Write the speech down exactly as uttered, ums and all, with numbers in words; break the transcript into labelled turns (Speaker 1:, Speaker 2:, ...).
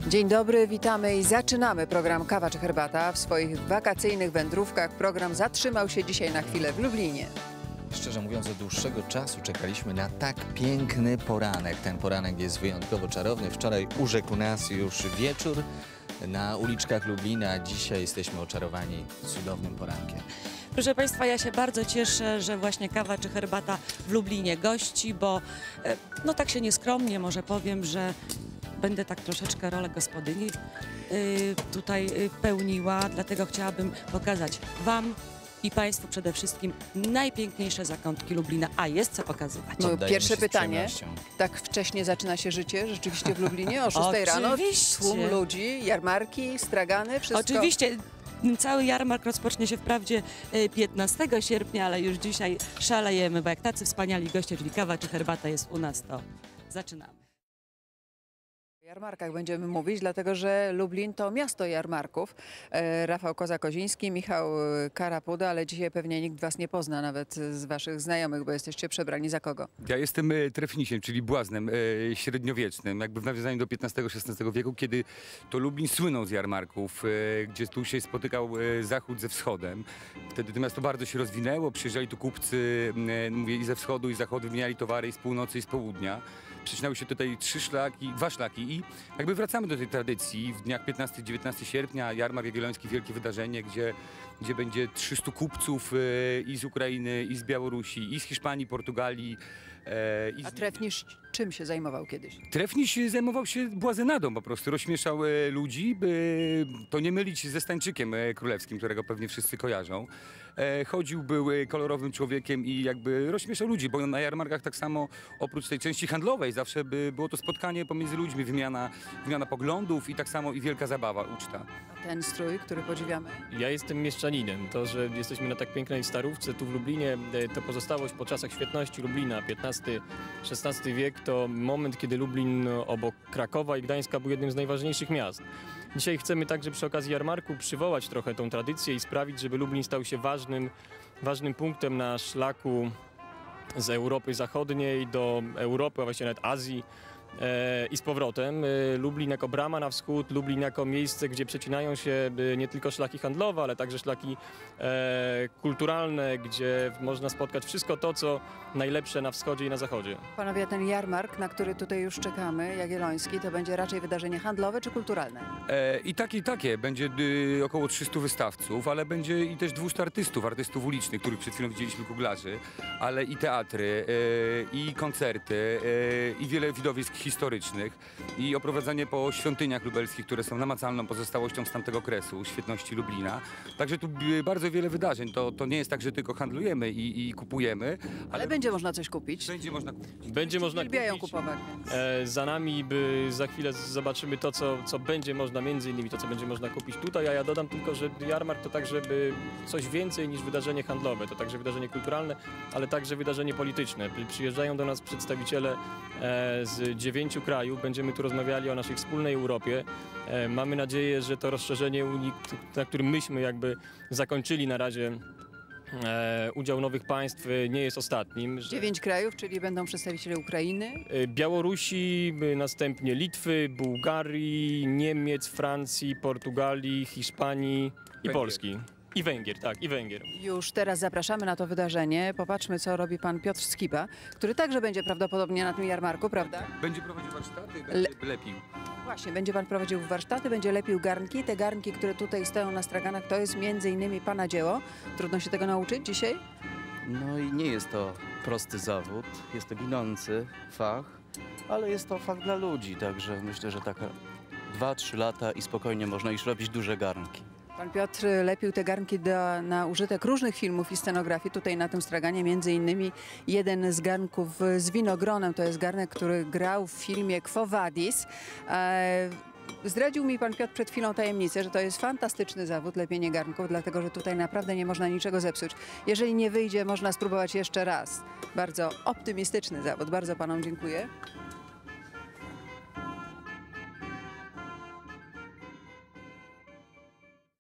Speaker 1: Dzień dobry, witamy i zaczynamy program Kawa czy Herbata. W swoich wakacyjnych wędrówkach program zatrzymał się dzisiaj na chwilę w Lublinie.
Speaker 2: Szczerze mówiąc, od dłuższego czasu czekaliśmy na tak piękny poranek. Ten poranek jest wyjątkowo czarowny. Wczoraj urzekł nas już wieczór na uliczkach Lublina. Dzisiaj jesteśmy oczarowani cudownym porankiem.
Speaker 3: Proszę Państwa, ja się bardzo cieszę, że właśnie Kawa czy Herbata w Lublinie gości, bo no tak się nieskromnie może powiem, że będę tak troszeczkę rolę gospodyni y, tutaj y, pełniła, dlatego chciałabym pokazać Wam i Państwu przede wszystkim najpiękniejsze zakątki Lublina, a jest co pokazywać.
Speaker 1: No,
Speaker 2: Oddajemy
Speaker 1: pierwsze
Speaker 2: się z
Speaker 1: pytanie,
Speaker 2: przyjemnością.
Speaker 1: tak wcześnie zaczyna się życie rzeczywiście w Lublinie? O szóstej rano?
Speaker 3: Oczywiście.
Speaker 1: Tłum ludzi, jarmarki, stragany, wszystko?
Speaker 3: Oczywiście. Cały jarmark rozpocznie się wprawdzie piętnastego sierpnia, ale już dzisiaj szalejemy, bo jak tacy wspaniali goście, czyli kawa czy herbata jest u nas, to zaczynamy.
Speaker 1: O jarmarkach będziemy mówić, dlatego że Lublin to miasto jarmarków. E, Rafał Koza-Koziński, Michał Karapuda, ale dzisiaj pewnie nikt was nie pozna, nawet z waszych znajomych, bo jesteście przebrani za kogo?
Speaker 4: Ja jestem e, trefnisiem, czyli błaznem e, średniowiecznym, jakby w nawiązaniu do piętnastego szesnastego wieku, kiedy to Lublin słynął z jarmarków, e, gdzie tu się spotykał e, zachód ze wschodem. Wtedy to miasto bardzo się rozwinęło, przyjeżdżali tu kupcy, e, mówię, i ze wschodu, i z zachodu, wymieniali towary i z północy, i z południa. Przecinały się tutaj trzy szlaki, dwa szlaki i jakby wracamy do tej tradycji. W dniach piętnastego dziewiętnastego sierpnia Jarmark Jagielloński, wielkie wydarzenie, gdzie, gdzie będzie trzystu kupców e, i z Ukrainy, i z Białorusi, i z Hiszpanii, Portugalii. E, i z...
Speaker 1: A trefnisz czym się zajmował kiedyś?
Speaker 4: Trefniś zajmował się błazenadą po prostu, rozśmieszał e, ludzi, by to nie mylić ze Stańczykiem e, królewskim, którego pewnie wszyscy kojarzą. E, chodził, był e, kolorowym człowiekiem i jakby rozśmieszał ludzi, bo na jarmarkach tak samo oprócz tej części handlowej zawsze by było to spotkanie pomiędzy ludźmi, wymiana, wymiana poglądów i tak samo i wielka zabawa, uczta.
Speaker 1: A ten strój, który podziwiamy?
Speaker 5: Ja jestem mieszczaninem. To, że jesteśmy na tak pięknej Starówce tu w Lublinie, to pozostałość po czasach świetności Lublina. piętnasty szesnasty wiek to moment, kiedy Lublin obok Krakowa i Gdańska był jednym z najważniejszych miast. Dzisiaj chcemy także przy okazji jarmarku przywołać trochę tą tradycję i sprawić, żeby Lublin stał się ważnym, ważnym punktem na szlaku z Europy Zachodniej do Europy, a właściwie nawet Azji. E, I z powrotem. E, Lublin jako brama na wschód, Lublin jako miejsce, gdzie przecinają się e, nie tylko szlaki handlowe, ale także szlaki e, kulturalne, gdzie można spotkać wszystko to, co najlepsze na wschodzie i na zachodzie.
Speaker 1: Panowie, ten jarmark, na który tutaj już czekamy, jagielloński, to będzie raczej wydarzenie handlowe czy kulturalne?
Speaker 4: E, I takie, i takie. Będzie y, około trzystu wystawców, ale będzie i też dwieście artystów, artystów ulicznych, których przed chwilą widzieliśmy, kuglarzy, ale i teatry, e, i koncerty, e, i wiele widowisk historycznych i oprowadzanie po świątyniach lubelskich, które są namacalną pozostałością z tamtego okresu, świetności Lublina. Także tu bardzo wiele wydarzeń. To, to nie jest tak, że tylko handlujemy i, i kupujemy, ale,
Speaker 1: Ale będzie można coś kupić.
Speaker 4: będzie można kupić.
Speaker 5: Będzie można
Speaker 1: Lubiają
Speaker 5: kupić.
Speaker 1: kupować. Więc...
Speaker 5: E, za nami by za chwilę zobaczymy to, co, co będzie można, między innymi to, co będzie można kupić tutaj, a ja dodam tylko, że jarmark to także by coś więcej niż wydarzenie handlowe, to także wydarzenie kulturalne, ale także wydarzenie polityczne. Przyjeżdżają do nas przedstawiciele e, z dziewięciu krajów, będziemy tu rozmawiali o naszej wspólnej Europie. E, mamy nadzieję, że to rozszerzenie Unii, na którym myśmy jakby zakończyli na razie E, udział nowych państw nie jest ostatnim. Że
Speaker 1: Dziewięć krajów, czyli będą przedstawiciele Ukrainy.
Speaker 5: e, Białorusi, e, następnie Litwy, Bułgarii, Niemiec, Francji, Portugalii, Hiszpanii i
Speaker 4: Węgier.
Speaker 5: Polski. I Węgier, tak, i Węgier.
Speaker 1: Już teraz zapraszamy na to wydarzenie. Popatrzmy, co robi pan Piotr Skiba, który także będzie prawdopodobnie na tym jarmarku, prawda?
Speaker 4: Będzie prowadził warsztaty,
Speaker 1: Le-
Speaker 4: będzie lepił.
Speaker 1: Właśnie, będzie pan prowadził warsztaty, będzie lepił garnki. Te garnki, które tutaj stoją na straganach, to jest między innymi pana dzieło. Trudno się tego nauczyć dzisiaj?
Speaker 6: No i nie jest to prosty zawód, jest to ginący fach, ale jest to fach dla ludzi, także myślę, że tak dwa trzy lata i spokojnie można już robić duże garnki.
Speaker 1: Pan Piotr lepił te garnki do, na użytek różnych filmów i scenografii tutaj na tym straganie, między innymi jeden z garnków z winogronem, to jest garnek, który grał w filmie Quo Vadis. E, Zdradził mi pan Piotr przed chwilą tajemnicę, że to jest fantastyczny zawód, lepienie garnków, dlatego że tutaj naprawdę nie można niczego zepsuć. Jeżeli nie wyjdzie, można spróbować jeszcze raz. Bardzo optymistyczny zawód. Bardzo panom dziękuję.